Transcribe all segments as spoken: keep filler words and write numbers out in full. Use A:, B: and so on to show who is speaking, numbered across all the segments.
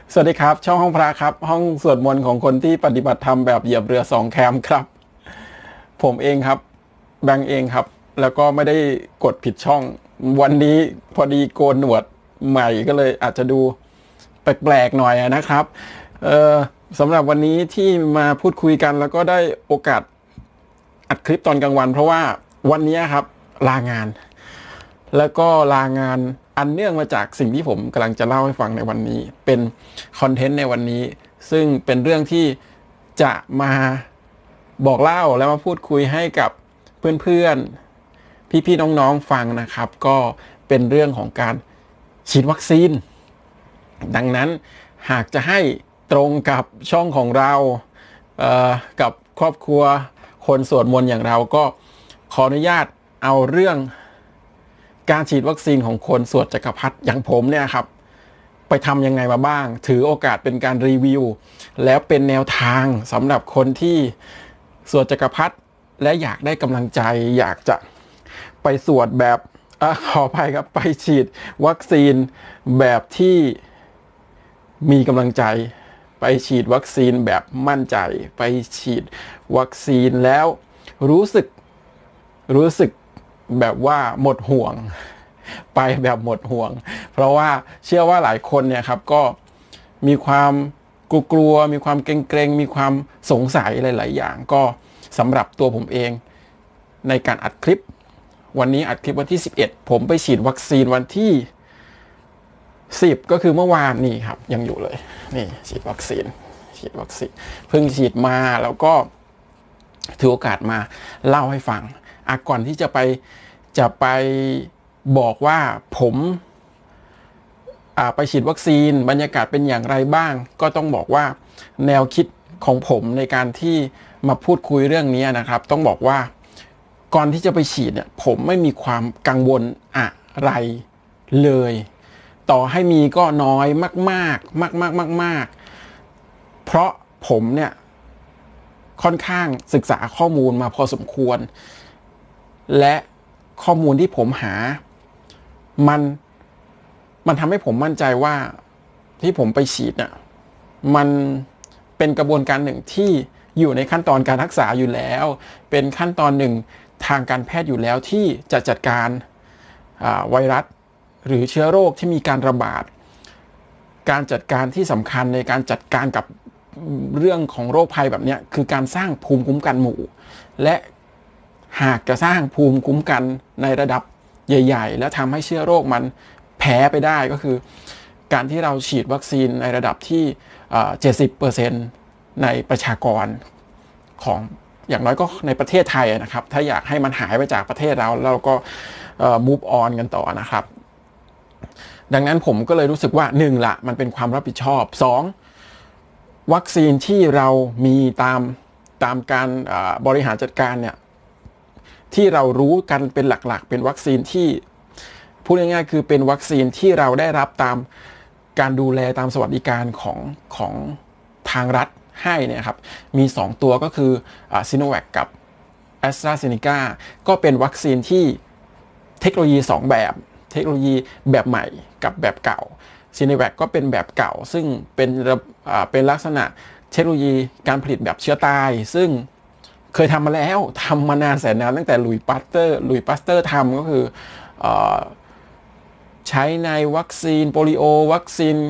A: สวัสดีครับช่องห้องพระครับห้องสวดมนต์ของคนที่ปฏิบัติธรรมแบบเหยียบเรือสองแคมครับผมเองครับแบงค์เองครับแล้วก็ไม่ได้กดผิดช่องวันนี้พอดีโกนหนวดใหม่ก็เลยอาจจะดูแปลกๆหน่อยนะครับเอ่อสำหรับวันนี้ที่มาพูดคุยกันแล้วก็ได้โอกาสอัดคลิปตอนกลางวันเพราะว่าวันนี้ครับลางานแล้วก็ลางานอันเนื่องมาจากสิ่งที่ผมกำลังจะเล่าให้ฟังในวันนี้เป็นคอนเทนต์ในวันนี้ซึ่งเป็นเรื่องที่จะมาบอกเล่าแล้วมาพูดคุยให้กับเพื่อนๆพี่ๆน้องๆฟังนะครับก็เป็นเรื่องของการฉีดวัคซีนดังนั้นหากจะให้ตรงกับช่องของเราเอ่อกับครอบครัวคนสวดมนต์อย่างเราก็ขออนุญาตเอาเรื่องการฉีดวัคซีนของคนสวดจักรพรรดิอย่างผมเนี่ยครับไปทำยังไงมาบ้างถือโอกาสเป็นการรีวิวแล้วเป็นแนวทางสำหรับคนที่สวดจักรพรรดิและอยากได้กำลังใจอยากจะไปสวดแบบอขออภัยครับไปฉีดวัคซีนแบบที่มีกำลังใจไปฉีดวัคซีนแบบมั่นใจไปฉีดวัคซีนแล้วรู้สึกรู้สึกแบบว่าหมดห่วงไปแบบหมดห่วงเพราะว่าเชื่อว่าหลายคนเนี่ยครับก็มีความกลัวๆมีความเกรงๆมีความสงสัยหลายๆอย่างก็สำหรับตัวผมเองในการอัดคลิปวันนี้อัดคลิปวันที่สิบเอ็ดผมไปฉีดวัคซีนวันที่สิบก็คือเมื่อวานนี่ครับยังอยู่เลยนี่ฉีดวัคซีนฉีดวัคซีนเพิ่งฉีดมาแล้วก็ถือโอกาสมาเล่าให้ฟังอ่ะก่อนที่จะไปจะไปบอกว่าผมอ่าไปฉีดวัคซีนบรรยากาศเป็นอย่างไรบ้างก็ต้องบอกว่าแนวคิดของผมในการที่มาพูดคุยเรื่องนี้นะครับต้องบอกว่าก่อนที่จะไปฉีดเนี่ยผมไม่มีความกังวลอะไรเลยต่อให้มีก็น้อยมากๆมากๆมากๆเพราะผมเนี่ยค่อนข้างศึกษาข้อมูลมาพอสมควรและข้อมูลที่ผมหามันมันทำให้ผมมั่นใจว่าที่ผมไปฉีดเนี่ยมันเป็นกระบวนการหนึ่งที่อยู่ในขั้นตอนการรักษาอยู่แล้วเป็นขั้นตอนหนึ่งทางการแพทย์อยู่แล้วที่จะจัดการไวรัสหรือเชื้อโรคที่มีการระบาดการจัดการที่สำคัญในการจัดการกับเรื่องของโรคภัยแบบนี้คือการสร้างภูมิคุ้มกันหมู่และหากจะสร้างภูมิคุ้มกันในระดับใหญ่ๆและทำให้เชื้อโรคมันแพ้ไปได้ก็คือการที่เราฉีดวัคซีนในระดับที่เจ็ดสิบเปอร์เซ็นต์ในประชากรของอย่างน้อยก็ในประเทศไทยนะครับถ้าอยากให้มันหายไปจากประเทศเราเราก็ move on กันต่อนะครับดังนั้นผมก็เลยรู้สึกว่าหนึ่งละมันเป็นความรับผิดชอบสองวัคซีนที่เรามีตามตามการบริหารจัดการเนี่ยที่เรารู้กันเป็นหลักๆเป็นวัคซีนที่พูดง่ายๆคือเป็นวัคซีนที่เราได้รับตามการดูแลตามสวัสดิการของของทางรัฐให้เนี่ยครับมีสองตัวก็คือซิโนแวคกับ AstraZeneca ก็เป็นวัคซีนที่เทคโนโลยีสองแบบเทคโนโลยีแบบใหม่กับแบบเก่าซิโนแวคก็เป็นแบบเก่าซึ่งเป็นเป็นลักษณะเทคโนโลยีการผลิตแบบเชื้อตายซึ่งเคยทำมาแล้วทำมานานแสนนานตั้งแต่ลุยปาสเตอร์ลุยปาสเตอร์ทำก็คือเอ่อใช้ในวัคซีนโปลิโอวัคซีน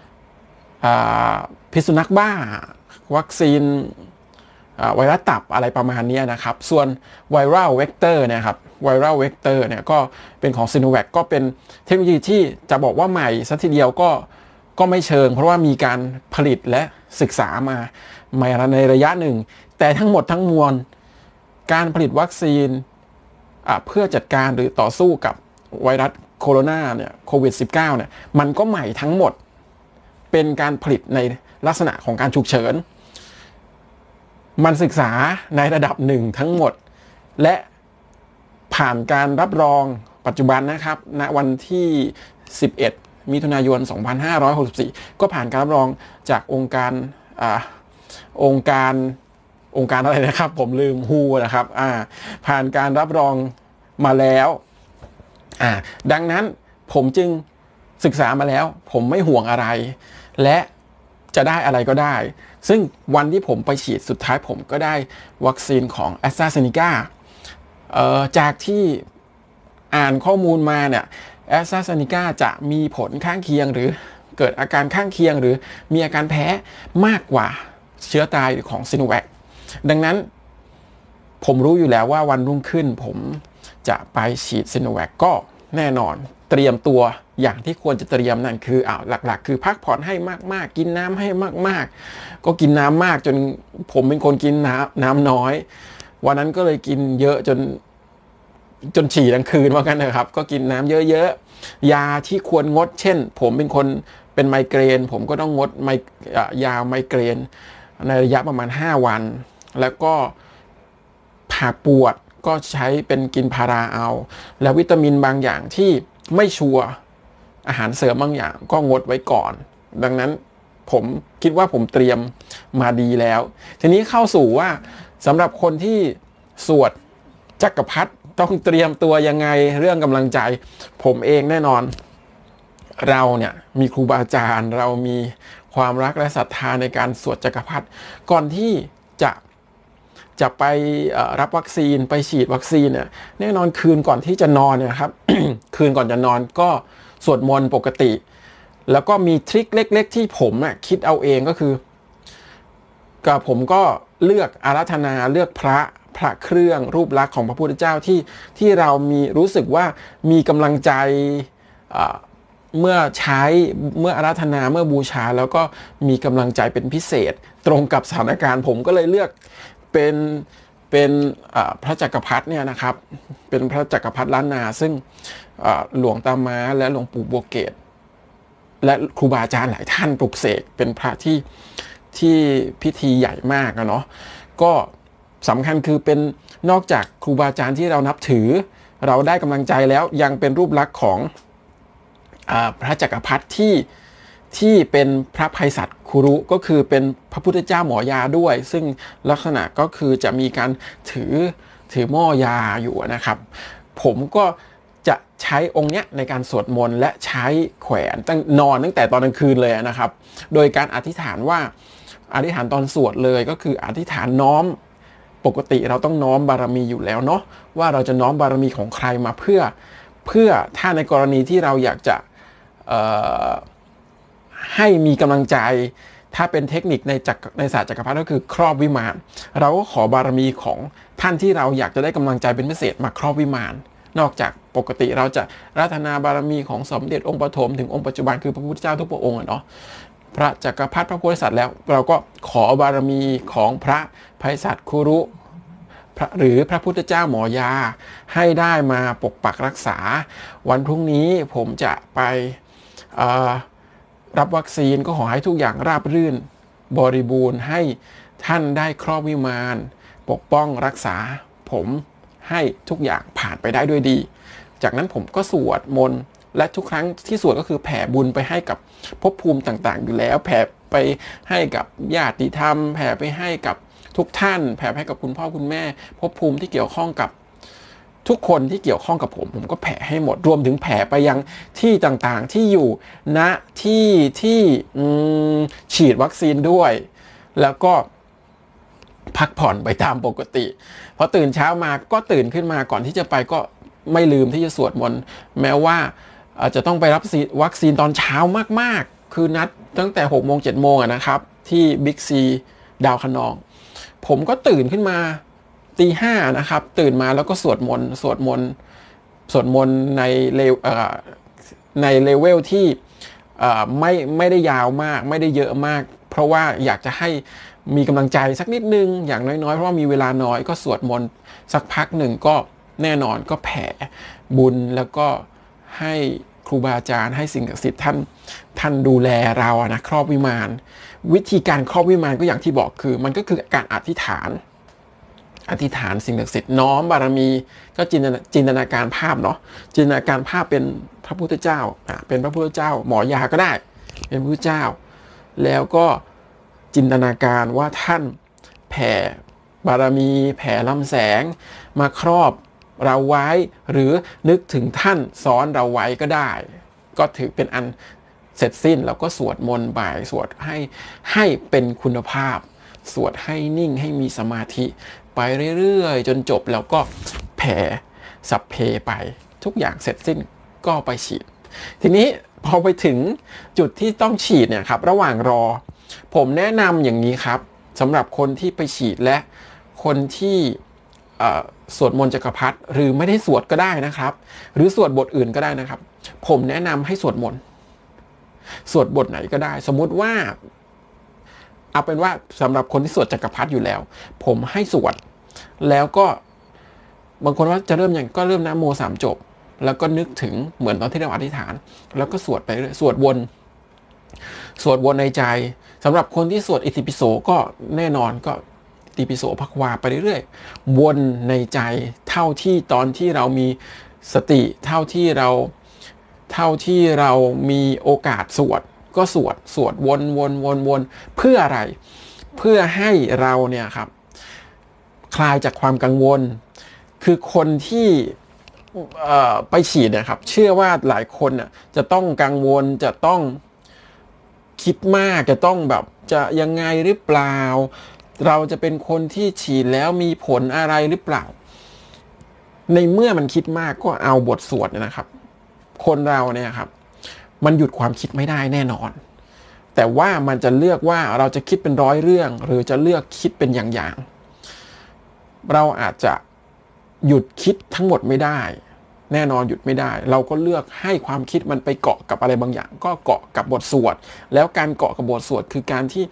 A: พิษสุนัขบ้าวัคซีนไวรัสตับอะไรประมาณนี้นะครับส่วนไวรัลเวกเตอร์เนี่ยครับไวรัลเวกเตอร์เนี่ยก็เป็นของซิโนแวคก็เป็นเทคโนโลยีที่จะบอกว่าใหม่ซะทีเดียวก็ก็ไม่เชิงเพราะว่ามีการผลิตและศึกษามามาในระยะหนึ่งแต่ทั้งหมดทั้งมวลการผลิตวัคซีนเพื่อจัดการหรือต่อสู้กับไวรัสโคโรนาเนี่ยโควิด สิบเก้า เนี่ยมันก็ใหม่ทั้งหมดเป็นการผลิตในลักษณะของการฉุกเฉินมันศึกษาในระดับหนึ่งทั้งหมดและผ่านการรับรองปัจจุบันนะครับณวันที่สิบเอ็ดมิถุนายนสองพันห้าร้อยหกสิบสี่ก็ผ่านการรับรองจากองค์การอ่าองค์การองค์การอะไรนะครับผมลืม ดับเบิลยู เอช โอ นะครับอ่าผ่านการรับรองมาแล้วอ่าดังนั้นผมจึงศึกษามาแล้วผมไม่ห่วงอะไรและจะได้อะไรก็ได้ซึ่งวันที่ผมไปฉีดสุดท้ายผมก็ได้วัคซีนของ แอสตราเซเนกา เอ่อจากที่อ่านข้อมูลมาเนี่ย แอสตราเซเนกา จะมีผลข้างเคียงหรือเกิดอาการข้างเคียงหรือมีอาการแพ้มากกว่าเชื้อตายของซิโนแวคดังนั้นผมรู้อยู่แล้วว่าวันรุ่งขึ้นผมจะไปฉีดซิโนแวคก็แน่นอนเตรียมตัวอย่างที่ควรจะเตรียมนั่นคืออ่าหลักๆคือพักผ่อนให้มากๆกินน้ำให้มากๆก็กินน้ำมากจนผมเป็นคนกินน้ำน้ำน้อยวันนั้นก็เลยกินเยอะจนจนฉี่ทั้งคืนว่ากันนะครับก็กินน้ำเยอะๆยาที่ควรงดเช่นผมเป็นคนเป็นไมเกรนผมก็ต้องงดไมยาไมเกรนในระยะประมาณห้าวันแล้วก็หากปวดก็ใช้เป็นกินพาราเอาแล้ววิตามินบางอย่างที่ไม่ชัวร์อาหารเสริมบางอย่างก็งดไว้ก่อนดังนั้นผมคิดว่าผมเตรียมมาดีแล้วทีนี้เข้าสู่ว่าสำหรับคนที่สวดจักรพรรดิต้องเตรียมตัวยังไงเรื่องกำลังใจผมเองแน่นอนเราเนี่ยมีครูบาอาจารย์เรามีความรักและศรัทธาในการสวดจักรพรรดิก่อนที่จะจะไปรับวัคซีนไปฉีดวัคซีนเนี่ยแน่นอนคืนก่อนที่จะนอนเนี่ยครับ คืนก่อนจะนอนก็สวดมนต์ปกติแล้วก็มีทริคเล็กๆที่ผมน่ะคิดเอาเองก็คือกับผมก็เลือกอาราธนาเลือกพระพระเครื่องรูปลักษณ์ของพระพุทธเจ้าที่ที่เรามีรู้สึกว่ามีกำลังใจเมื่อใช้เมื่ออาราธนาเมื่อบูชาแล้วก็มีกำลังใจเป็นพิเศษตรงกับสถานการณ์ผมก็เลยเลือกเป็นเป็นพระจักรพรรดิเนี่ยนะครับเป็นพระจักรพรรดิล้านนาซึ่งหลวงตาม้าและหลวงปู่บัวเกศและครูบาอาจารย์หลายท่านปลุกเสกเป็นพระที่ที่พิธีใหญ่มากนะเนาะก็สำคัญคือเป็นนอกจากครูบาอาจารย์ที่เรานับถือเราได้กำลังใจแล้วยังเป็นรูปลักษณ์ของพระจักรพรรดิที่ที่เป็นพระไพศาลคุรุก็คือเป็นพระพุทธเจ้าหมอยาด้วยซึ่งลักษณะก็คือจะมีการถือถือหม้อยาอยู่นะครับผมก็จะใช้องค์เนี้ยในการสวดมนต์และใช้แขวนตั้งนอนตั้งแต่ตอนกลางคืนเลยนะครับโดยการอธิษฐานว่าอธิษฐานตอนสวดเลยก็คืออธิษฐานน้อมปกติเราต้องน้อมบารมีอยู่แล้วเนาะว่าเราจะน้อมบารมีของใครมาเพื่อเพื่อถ้าในกรณีที่เราอยากจะให้มีกำลังใจถ้าเป็นเทคนิคในจักรในศาสตร์จักรพรรดิก็คือครอบวิมานเราก็ขอบารมีของท่านที่เราอยากจะได้กำลังใจเป็นพิเศษมาครอบวิมานนอกจากปกติเราจะรัตนาบารมีของสมเด็จองค์ปฐมถึงองค์ปัจจุบันคือพระพุทธเจ้าทุกพระองค์เนาะพระจักรพรรดิพระโพธิสัตว์แล้วเราก็ขอบารมีของพระไพศาลคุรุหรือพระพุทธเจ้าหมอยาให้ได้มาปกปักรักษาวันพรุ่งนี้ผมจะไปรับวัคซีนก็ขอให้ทุกอย่างราบรื่นบริบูรณ์ให้ท่านได้ครอบวิมานปกป้องรักษาผมให้ทุกอย่างผ่านไปได้ด้วยดีจากนั้นผมก็สวดมนต์และทุกครั้งที่สวดก็คือแผ่บุญไปให้กับภพภูมิต่างๆอยู่แล้วแผ่ไปให้กับญาติธรรมแผ่ไปให้กับทุกท่านแผ่ให้กับคุณพ่อคุณแม่ภพภูมิที่เกี่ยวข้องกับทุกคนที่เกี่ยวข้องกับผมผมก็แผ่ให้หมดรวมถึงแผ่ไปยังที่ต่างๆที่อยู่ณที่ที่ฉีดวัคซีนด้วยแล้วก็พักผ่อนไปตามปกติพอตื่นเช้ามาก็ตื่นขึ้นมาก่อนที่จะไปก็ไม่ลืมที่จะสวดมนต์แม้ว่าอาจจะต้องไปรับวัคซีนตอนเช้ามากๆคือนัดตั้งแต่หกโมงเจ็ดโมงนะครับที่บิ๊กซีดาวคะนองผมก็ตื่นขึ้นมาตีห้านะครับตื่นมาแล้วก็สวดมนต์สวดมนต์สวดมนต์ในเลเวลในเลเวลที่ไม่ไม่ได้ยาวมากไม่ได้เยอะมากเพราะว่าอยากจะให้มีกำลังใจสักนิดนึงอย่างน้อยๆเพราะว่ามีเวลาน้อยก็สวดมนต์สักพักหนึ่งก็แน่นอนก็แผ่บุญแล้วก็ให้ครูบาอาจารย์ให้สิ่งศักดิ์สิทธิ์ท่านท่านดูแลเราอะนะครอบวิมานวิธีการครอบวิมานก็อย่างที่บอกคือมันก็คือการอธิษฐานอธิษฐานสิ่งศักดิ์สิทธิ์น้อมบารมีก็จินตนาจินตนาการภาพเนาะจินตนาการภาพเป็นพระพุทธเจ้าอ่ะเป็นพระพุทธเจ้าหมอยาก็ได้เป็นพระพุทธเจ้าแล้วก็จินตนาการว่าท่านแผ่บารมีแผ่ลำแสงมาครอบเราไว้หรือนึกถึงท่านซ้อนเราไว้ก็ได้ก็ถือเป็นอันเสร็จสิ้นแล้วก็สวดมนต์บ่ายสวดให้ให้เป็นคุณภาพสวดให้นิ่งให้มีสมาธิไปเรื่อยๆจนจบแล้วก็แผ่สัพเพไปทุกอย่างเสร็จสิ้นก็ไปฉีดทีนี้พอไปถึงจุดที่ต้องฉีดเนี่ยครับระหว่างรอผมแนะนำอย่างนี้ครับสำหรับคนที่ไปฉีดและคนที่สวดมนต์จักรพรรดิหรือไม่ได้สวดก็ได้นะครับหรือสวดบทอื่นก็ได้นะครับผมแนะนำให้สวดมนต์สวดบทไหนก็ได้สมมุติว่าเอาเป็นว่าสำหรับคนที่สวดจักรพรรดิอยู่แล้วผมให้สวดแล้วก็บางคนว่าจะเริ่มอย่างก็เริ่มนะโมสามจบแล้วก็นึกถึงเหมือนตอนที่เราอธิษฐานแล้วก็สวดไปเรื่อยสวดวนสวดวนในใจสำหรับคนที่สวดอิติปิโสก็แน่นอนก็อิติปิโสภควาไปเรื่อยๆวนในใจเท่าที่ตอนที่เรามีสติเท่าที่เราเท่าที่เรามีโอกาสสวดก็สวดสวดวนวนวนวนเพื่ออะไรเพื่อให้เราเนี่ยครับคลายจากความกังวลคือคนที่ไปฉีดนะครับเชื่อว่าหลายคนน่ะจะต้องกังวลจะต้องคิดมากจะต้องแบบจะยังไงหรือเปล่าเราจะเป็นคนที่ฉีดแล้วมีผลอะไรหรือเปล่าในเมื่อมันคิดมากก็เอาบทสวดนะครับคนเราเนี่ยครับมันหยุดความคิดไม่ได้แน่นอนแต่ว่ามันจะเลือกว่าเราจะคิดเป็นร้อยเรื่องหรือจะเลือกคิดเป็นอย่างๆเราอาจจะหยุดคิดทั้งหมดไม่ได้แน่นอนหยุดไม่ได้เราก็เลือกให้ความคิดมันไปเกาะกับอะไรบางอย่างก็เกาะกับบทสวดแล้วการเกาะกับบทสวดคือการที่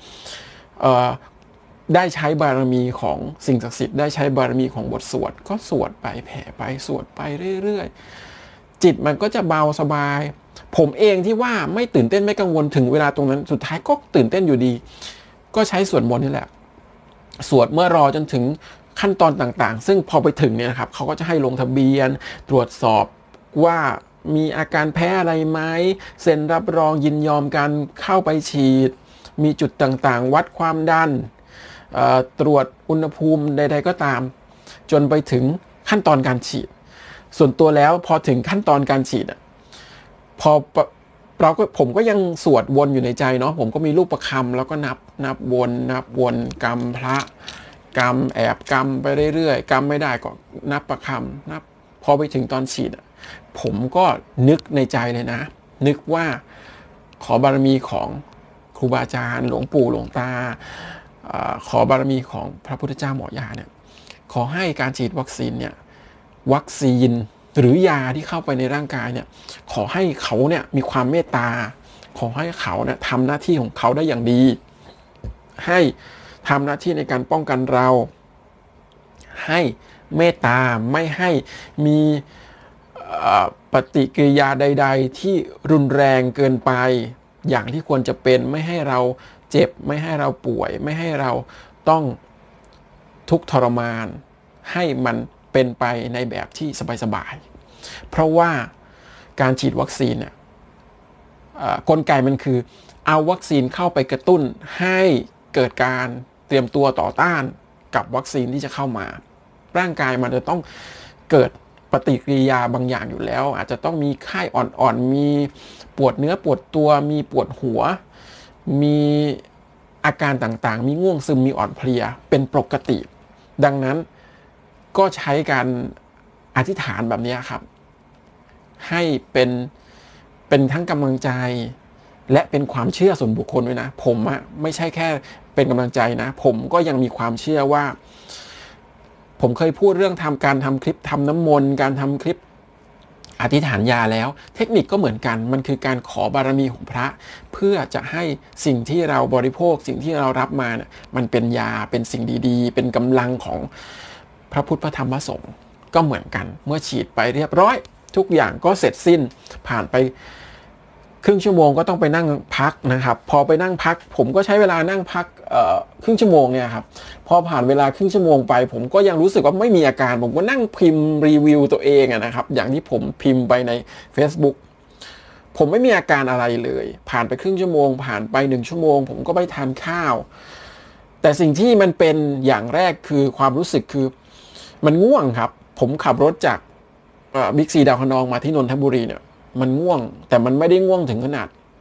A: ได้ใช้บารมีของสิ่งศักดิ์สิทธิ์ได้ใช้บารมีของบทสวดก็สวดไปแผ่ไปสวดไปเรื่อยๆจิตมันก็จะเบาสบายผมเองที่ว่าไม่ตื่นเต้นไม่กังวลถึงเวลาตรงนั้นสุดท้ายก็ตื่นเต้นอยู่ดีก็ใช้สวดมนต์นี่แหละสวดเมื่อรอจนถึงขั้นตอนต่างๆซึ่งพอไปถึงเนี่ยนะครับเขาก็จะให้ลงทะเบียนตรวจสอบว่ามีอาการแพ้อะไรไหมเซ็นรับรองยินยอมการเข้าไปฉีดมีจุดต่างๆวัดความดันตรวจอุณหภูมิใดๆก็ตามจนไปถึงขั้นตอนการฉีดส่วนตัวแล้วพอถึงขั้นตอนการฉีดพอเราก็ผมก็ยังสวดวนอยู่ในใจเนาะผมก็มีรูปประคำแล้วก็นับนับวนนับวนกรรมพระกรรมแอบกรรมไปเรื่อยๆกรรมไม่ได้ก็นับประคำนับพอไปถึงตอนฉีดผมก็นึกในใจเลยนะนึกว่าขอบารมีของครูบาอาจารย์หลวงปู่หลวงตาขอบารมีของพระพุทธเจ้าหมอยาเนี่ยขอให้การฉีดวัคซีนเนี่ยวัคซีนหรือยาที่เข้าไปในร่างกายเนี่ยขอให้เขาเนี่ยมีความเมตตาขอให้เขาเนี่ยทำหน้าที่ของเขาได้อย่างดีให้ทำหน้าที่ในการป้องกันเราให้เมตตาไม่ให้มีปฏิกิริยาใดๆที่รุนแรงเกินไปอย่างที่ควรจะเป็นไม่ให้เราเจ็บไม่ให้เราป่วยไม่ให้เราต้องทุกข์ทรมานให้มันเป็นไปในแบบที่สบายๆเพราะว่าการฉีดวัคซีนเนี่ยกลไกมันคือเอาวัคซีนเข้าไปกระตุ้นให้เกิดการเตรียมตัวต่อต้านกับวัคซีนที่จะเข้ามาร่างกายมันจะต้องเกิดปฏิกิริยาบางอย่างอยู่แล้วอาจจะต้องมีไข้อ่อนๆมีปวดเนื้อปวดตัวมีปวดหัวมีอาการต่างๆมีง่วงซึมมีอ่อนเพลียเป็นปกติดังนั้นก็ใช้การอธิษฐานแบบนี้ครับให้เป็นเป็นทั้งกำลังใจและเป็นความเชื่อส่วนบุคคลด้วยนะผมอะไม่ใช่แค่เป็นกำลังใจนะผมก็ยังมีความเชื่อว่าผมเคยพูดเรื่องทำการทำคลิปทำน้ำมนต์การทำคลิปอธิษฐานยาแล้วเทคนิคก็เหมือนกันมันคือการขอบารมีของพระเพื่อจะให้สิ่งที่เราบริโภคสิ่งที่เรารับมาเนี่ยมันเป็นยาเป็นสิ่งดีๆเป็นกำลังของพระพุทธพระธรรมพระสงฆ์ก็เหมือนกันเมื่อฉีดไปเรียบร้อยทุกอย่างก็เสร็จสิ้นผ่านไปครึ่งชั่วโมงก็ต้องไปนั่งพักนะครับพอไปนั่งพักผมก็ใช้เวลานั่งพักเอ่อครึ่งชั่วโมงเนี่ยครับพอผ่านเวลาครึ่งชั่วโมงไปผมก็ยังรู้สึกว่าไม่มีอาการผมก็นั่งพิมพ์รีวิวตัวเองนะครับอย่างที่ผมพิมพ์ไปใน Facebook ผมไม่มีอาการอะไรเลยผ่านไปครึ่งชั่วโมงผ่านไปหนึ่งชั่วโมงผมก็ไปทานข้าวแต่สิ่งที่มันเป็นอย่างแรกคือความรู้สึกคือมันง่วงครับผมขับรถจากบิ๊กซีดาวคะนองมาที่นนทบุรีเนี่ยมันง่วงแต่มันไม่ได้ง่วงถึงขนาด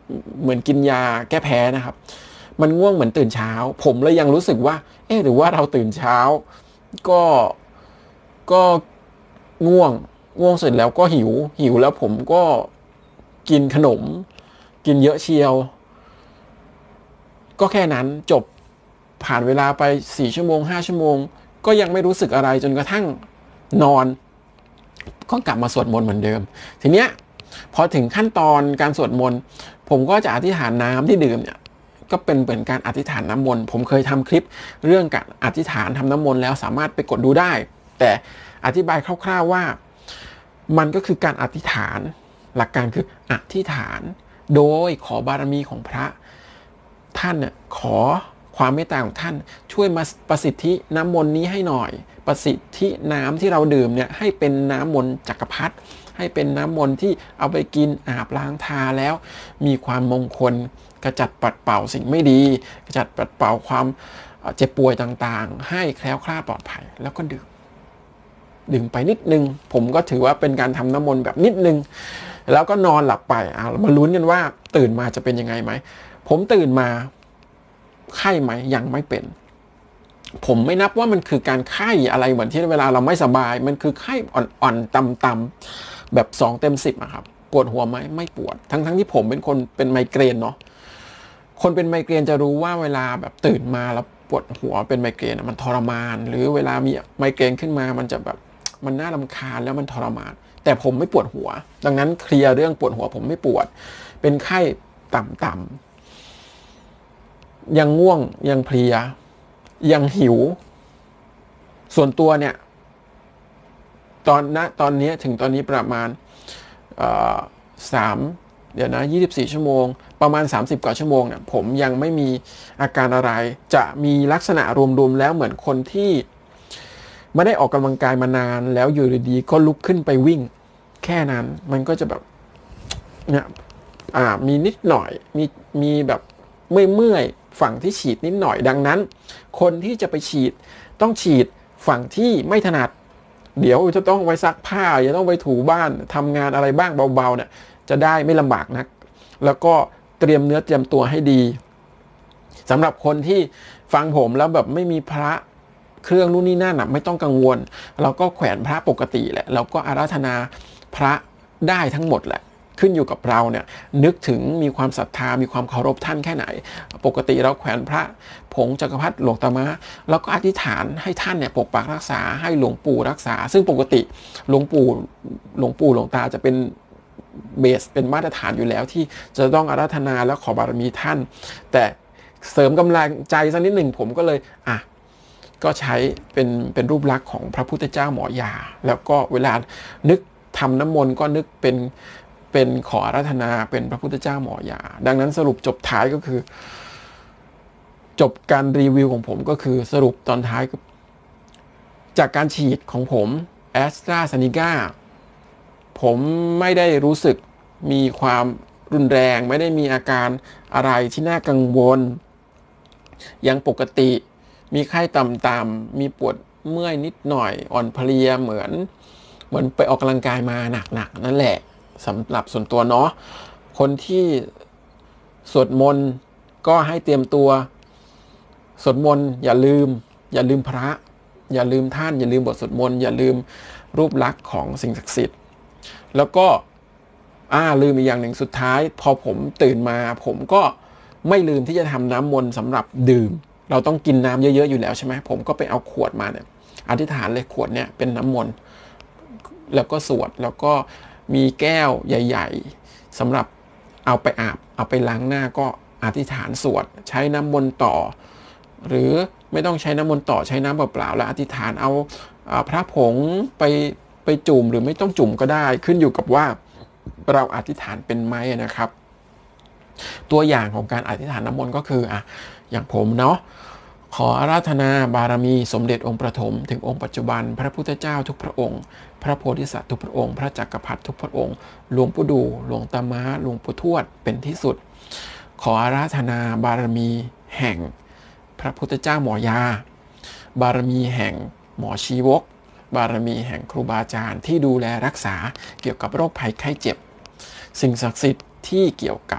A: เหมือนกินยาแก้แพ้นะครับมันง่วงเหมือนตื่นเช้าผมเลยยังรู้สึกว่าเอ๊ะหรือว่าเราตื่นเช้าก็ก็ง่วงง่วงเสร็จแล้วก็หิวหิวแล้วผมก็กินขนมกินเยอะเชียวก็แค่นั้นจบผ่านเวลาไปสี่ชั่วโมงห้าชั่วโมงก็ยังไม่รู้สึกอะไรจนกระทั่งนอนก็กลับมาสวดมนต์เหมือนเดิมทีเนี้ยพอถึงขั้นตอนการสวดมนต์ผมก็จะอธิษฐานน้ำที่ดื่มเนี่ยก็เป็นเหมือนการอธิษฐานน้ำมนต์ผมเคยทำคลิปเรื่องการอธิษฐานทำน้ำมนต์แล้วสามารถไปกดดูได้แต่อธิบายคร่าวๆว่ามันก็คือการอธิษฐานหลักการคืออธิษฐานโดยขอบารมีของพระท่านเนี่ยขอความเมตตาของท่านช่วยมาประสิทธิน้ำมนต์นี้ให้หน่อยประสิทธิน้ำที่เราดื่มเนี่ยให้เป็นน้ำมนต์จักรพรรดิให้เป็นน้ำมนต์ที่เอาไปกินอาบล้างทาแล้วมีความมงคลกระจัดปัดเป่าสิ่งไม่ดีกระจัดปัดเป่าความเจ็บป่วยต่างๆให้แคล้วคลาดปลอดภัยแล้วก็ดื่มดื่มไปนิดนึงผมก็ถือว่าเป็นการทำน้ำมนต์แบบนิดนึงแล้วก็นอนหลับไปอ่ะมาลุ้นกันว่าตื่นมาจะเป็นยังไงไหมผมตื่นมาไข้ไหมยังไม่เป็นผมไม่นับว่ามันคือการไข้อะไรเหมือนที่เวลาเราไม่สบายมันคือไข้อ่อนๆต่ำๆแบบสองเต็มสิบอะครับปวดหัวไหมไม่ปวดทั้งๆที่ผมเป็นคนเป็นไมเกรนเนาะคนเป็นไมเกรนจะรู้ว่าเวลาแบบตื่นมาแล้วปวดหัวเป็นไมเกรนมันทรมานหรือเวลามีไมเกรนขึ้นมามันจะแบบมันน่ารำคาญแล้วมันทรมานแต่ผมไม่ปวดหัวดังนั้นเคลียร์เรื่องปวดหัวผมไม่ปวดเป็นไข้ต่ำๆยังง่วงยังเพลียยังหิวส่วนตัวเนี่ยตอนณตอนนี้ถึงตอนนี้ประมาณสามเดี๋ยวนะยี่สิบสี่ชั่วโมงประมาณสามสิบกว่าชั่วโมงเนี่ยผมยังไม่มีอาการอะไรจะมีลักษณะรวมๆแล้วเหมือนคนที่ไม่ได้ออกกำลังกายมานานแล้วอยู่ดีๆก็ลุกขึ้นไปวิ่งแค่นั้นมันก็จะแบบเนี่ยอ่ามีนิดหน่อยมีมีแบบเมื่อยๆฝั่งที่ฉีดนิดหน่อยดังนั้นคนที่จะไปฉีดต้องฉีดฝั่งที่ไม่ถนัดเดี๋ยวจะต้องไปซักผ้าจะต้องไปถูบ้านทำงานอะไรบ้างเบาๆเนี่ยจะได้ไม่ลำบากนักแล้วก็เตรียมเนื้อเตรียมตัวให้ดีสำหรับคนที่ฟังผมแล้วแบบไม่มีพระเครื่องนู่นนี่นั่นไม่ต้องกังวลเราก็แขวนพระปกติแหละเราก็อาราธนาพระได้ทั้งหมดแหละขึ้นอยู่กับเราเนี่ยนึกถึงมีความศรัทธามีความเคารพท่านแค่ไหนปกติเราแขวนพระผงจักรพรรดิหลวงตามะแล้วก็อธิษฐานให้ท่านเนี่ยปกปักรักษาให้หลวงปู่รักษาซึ่งปกติหลวงปู่หลวงปู่หลวงตาจะเป็นเบสเป็นมาตรฐานอยู่แล้วที่จะต้องอาราธนาและขอบารมีท่านแต่เสริมกำลังใจสักนิดหนึ่งผมก็เลยอ่ะก็ใช้เป็นเป็นรูปลักษณ์ของพระพุทธเจ้าหมอยาแล้วก็เวลานึกทำน้ำมนต์ก็นึกเป็นเป็นขออาราธนาเป็นพระพุทธเจ้าหมอยาดังนั้นสรุปจบท้ายก็คือจบการรีวิวของผมก็คือสรุปตอนท้ายจากการฉีดของผมแอสตราเซเนกาผมไม่ได้รู้สึกมีความรุนแรงไม่ได้มีอาการอะไรที่น่ากังวลยังปกติมีไข้ต่ำๆมีปวดเมื่อยนิดหน่อยอ่อนเพลียเหมือนเหมือนไปออกกำลังกายมาหนักๆนั่นแหละสำหรับส่วนตัวเนาะคนที่สวดมนต์ก็ให้เตรียมตัวสวดมนต์อย่าลืมอย่าลืมพระอย่าลืมท่านอย่าลืมบทสวดมนต์อย่าลืมรูปลักษณ์ของสิ่งศักดิ์สิทธิ์แล้วก็อ่าลืมอีกอย่างหนึ่งสุดท้ายพอผมตื่นมาผมก็ไม่ลืมที่จะทำน้ำมนต์สำหรับดื่มเราต้องกินน้ำเยอะๆอยู่แล้วใช่ไหมผมก็ไปเอาขวดมาเนี่ยอธิษฐานเลยขวดเนี่ยเป็นน้ำมนต์แล้วก็สวดแล้วก็มีแก้วใหญ่ๆสำหรับเอาไปอาบเอาไปล้างหน้าก็อธิษฐานสวดใช้น้ำมนต์ต่อหรือไม่ต้องใช้น้ำมนต์ต่อใช้น้ำเปล่าๆแล้วอธิษฐานเอาพระผงไปไปจุ่มหรือไม่ต้องจุ่มก็ได้ขึ้นอยู่กับว่าเราอธิษฐานเป็นไหมนะครับตัวอย่างของการอธิษฐานน้ำมนต์ก็คืออ่ะอย่างผมเนาะขออาราธนาบารมีสมเด็จองค์ประถมถึงองค์ปัจจุบันพระพุทธเจ้าทุกพระองค์พระโพธิสัตว์ทุกพระองค์พระจักรพรรดิทุกพระองค์หลวงปู่ดูหลวงตามะหลวงปู่ทวดเป็นที่สุดขออาราธนาบารมีแห่งพระพุทธเจ้าหมอยาบารมีแห่งหมอชีวกบารมีแห่งครูบาอาจารย์ที่ดูแลรักษาเกี่ยวกับโรคภัยไข้เจ็บสิ่งศักดิ์สิทธิ์ที่เกี่ยวกับ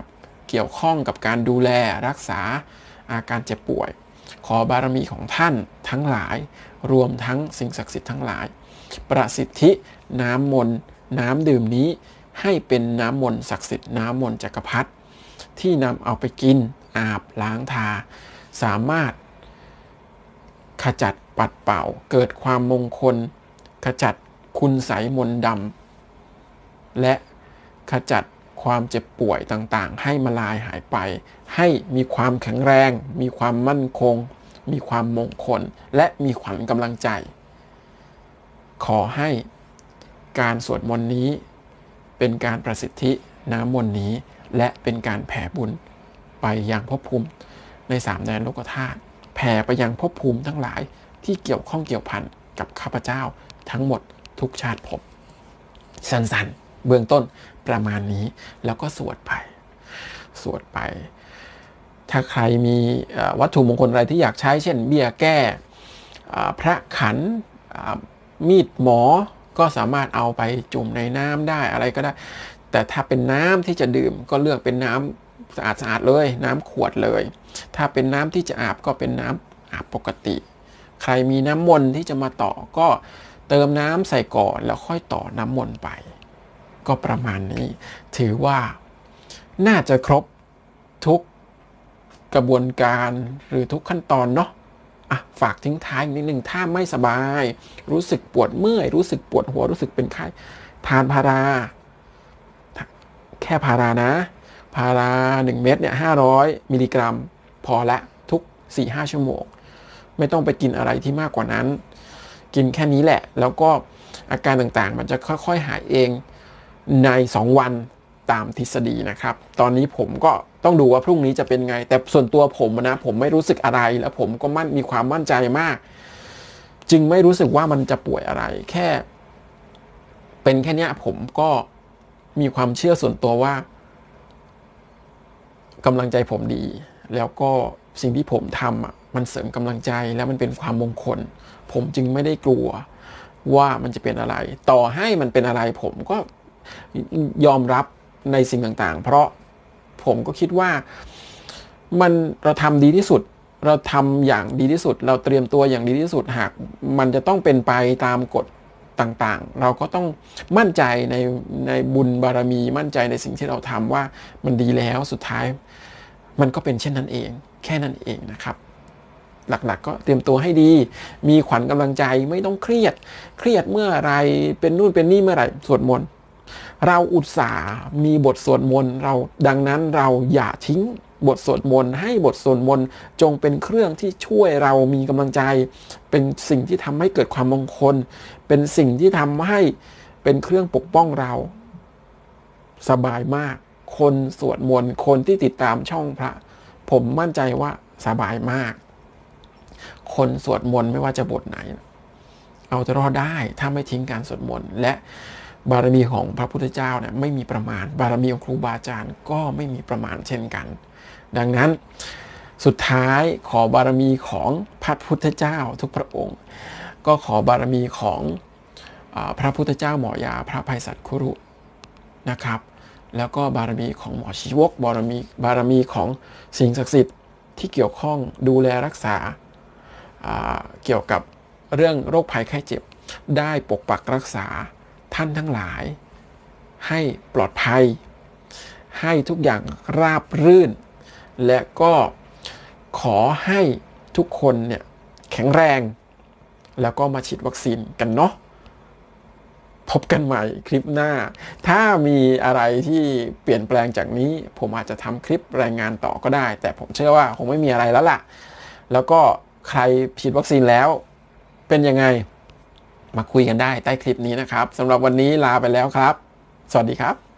A: เกี่ยวข้องกับการดูแลรักษาอาการเจ็บป่วยขอบารมีของท่านทั้งหลายรวมทั้งสิ่งศักดิ์สิทธิ์ทั้งหลายประสิทธิน้ำมนต์น้ำดื่มนี้ให้เป็นน้ำมนต์ศักดิ์สิทธิ์น้ำมนต์จักรพรรดิที่นำเอาไปกินอาบล้างทาสามารถขจัดปัดเป่าเกิดความมงคลขจัดคุณไสยมนต์ดำและขจัดความเจ็บป่วยต่างๆให้มาลายหายไปให้มีความแข็งแรงมีความมั่นคงมีความมงคลและมีขวัญกำลังใจขอให้การสวดมนต์นี้เป็นการประสิทธิน้ำมนต์นี้และเป็นการแผ่บุญไปยังภพภูมิในสามแดนโลกธาตุแผ่ไปยังภพภูมิทั้งหลายที่เกี่ยวข้องเกี่ยวพันกับข้าพเจ้าทั้งหมดทุกชาติภพสั้นๆเบื้องต้นประมาณนี้แล้วก็สวดไปสวดไปถ้าใครมีวัตถุมงคลอะไรที่อยากใช้เช่นเบี้ยแก้พระขันมีดหมอก็สามารถเอาไปจุ่มในน้ำได้อะไรก็ได้แต่ถ้าเป็นน้ำที่จะดื่มก็เลือกเป็นน้ำสะอาดสะอาดเลยน้ำขวดเลยถ้าเป็นน้ำที่จะอาบก็เป็นน้ำอาบปกติใครมีน้ำมนต์ที่จะมาต่อก็เติมน้ำใส่ก่อนแล้วค่อยต่อน้ำมนต์ไปก็ประมาณนี้ถือว่าน่าจะครบทุกกระบวนการหรือทุกขั้นตอนเนาะอ่ะฝากทิ้งท้ายนิดนึงถ้าไม่สบายรู้สึกปวดเมื่อยรู้สึกปวดหัวรู้สึกเป็นไข้ทานพาราแค่พารานะพาราหนึ่งเม็ดเนี่ยห้าร้อยมิลลิกรัมพอละทุก สี่ห้า ชั่วโมงไม่ต้องไปกินอะไรที่มากกว่านั้นกินแค่นี้แหละแล้วก็อาการต่างๆมันจะค่อยๆหายเองในสองวันตามทฤษฎีนะครับตอนนี้ผมก็ต้องดูว่าพรุ่งนี้จะเป็นไงแต่ส่วนตัวผมนะผมไม่รู้สึกอะไรแล้วผมก็มั่นมีความมั่นใจมากจึงไม่รู้สึกว่ามันจะป่วยอะไรแค่เป็นแค่นี้ผมก็มีความเชื่อส่วนตัวว่ากำลังใจผมดีแล้วก็สิ่งที่ผมทำอ่ะมันเสริมกำลังใจและมันเป็นความมงคลผมจึงไม่ได้กลัวว่ามันจะเป็นอะไรต่อให้มันเป็นอะไรผมก็ยอมรับในสิ่งต่างๆเพราะผมก็คิดว่ามันเราทำดีที่สุดเราทำอย่างดีที่สุดเราเตรียมตัวอย่างดีที่สุดหากมันจะต้องเป็นไปตามกฎต่างๆเราก็ต้องมั่นใจในในบุญบารมีมั่นใจในสิ่งที่เราทำว่ามันดีแล้วสุดท้ายมันก็เป็นเช่นนั้นเองแค่นั้นเองนะครับหลักๆ ก, ก็เตรียมตัวให้ดีมีขวัญกำลังใจไม่ต้องเครียดเครียดเมื่อไรเป็นนู่นเป็นนี่เมื่อไหร่สวดมนต์เราอุตส่าห์มีบทสวดมนต์เราดังนั้นเราอย่าทิ้งบทสวดมนต์ให้บทสวดมนต์จงเป็นเครื่องที่ช่วยเรามีกำลังใจเป็นสิ่งที่ทำให้เกิดความมงคลเป็นสิ่งที่ทำให้เป็นเครื่องปกป้องเราสบายมากคนสวดมนต์คนที่ติดตามช่องพระผมมั่นใจว่าสบายมากคนสวดมนต์ไม่ว่าจะบทไหนเอาจะรอดได้ถ้าไม่ทิ้งการสวดมนต์และบารมีของพระพุทธเจ้าเนี่ยไม่มีประมาณบารมีของครูบาอาจารย์ก็ไม่มีประมาณเช่นกันดังนั้นสุดท้ายขอบารมีของพระพุทธเจ้าทุกพระองค์ก็ขอบารมีของพระพุทธเจ้าหมอยาพระไพศาลคุรุนะครับแล้วก็บารมีของหมอชีวกบารมีบารมีของสิ่งศักดิ์สิทธิ์ที่เกี่ยวข้องดูแลรักษาเกี่ยวกับเรื่องโรคภัยไข้เจ็บได้ปกปักรักษาท่านทั้งหลายให้ปลอดภัยให้ทุกอย่างราบรื่นและก็ขอให้ทุกคนเนี่ยแข็งแรงแล้วก็มาฉีดวัคซีนกันเนาะพบกันใหม่คลิปหน้าถ้ามีอะไรที่เปลี่ยนแปลงจากนี้ผมอาจจะทำคลิปรายงานต่อก็ได้แต่ผมเชื่อว่าคงไม่มีอะไรแล้วล่ะแล้วก็ใครฉีดวัคซีนแล้วเป็นยังไงมาคุยกันได้ใต้คลิปนี้นะครับสำหรับวันนี้ลาไปแล้วครับสวัสดีครับ